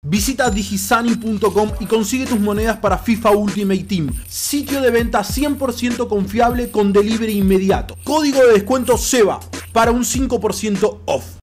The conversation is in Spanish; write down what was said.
Visita digisani.com y consigue tus monedas para FIFA Ultimate Team. Sitio de venta 100% confiable con delivery inmediato. Código de descuento SEBA para un 5% off.